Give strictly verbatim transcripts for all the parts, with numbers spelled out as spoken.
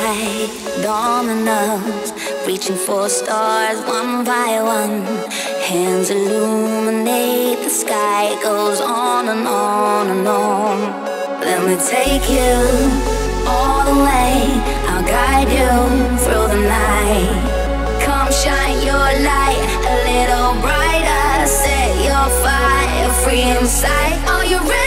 like dominoes, reaching for stars one by one. Hands illuminate the sky, it goes on and on and on. Let me take you all the way, I'll guide you through the night. Come shine your light a little brighter, set your fire free inside. Are you ready?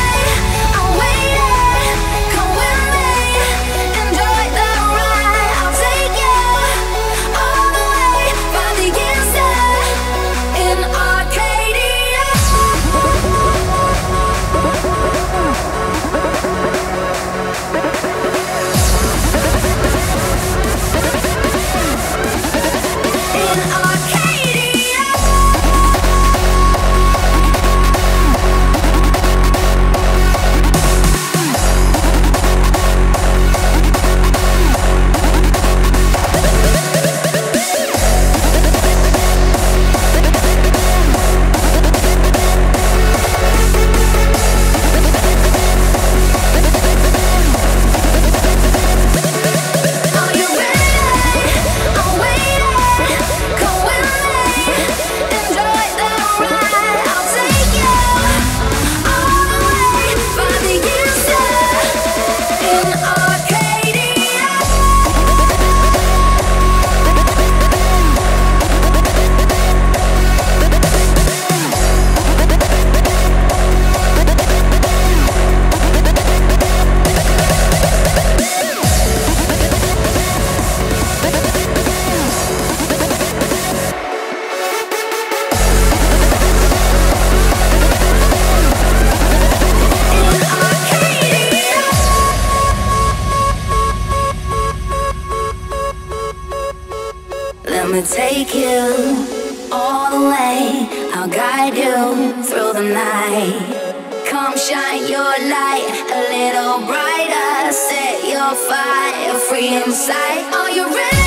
Let me take you all the way, I'll guide you through the night. Come shine your light a little brighter, set your fire free inside. Are you ready?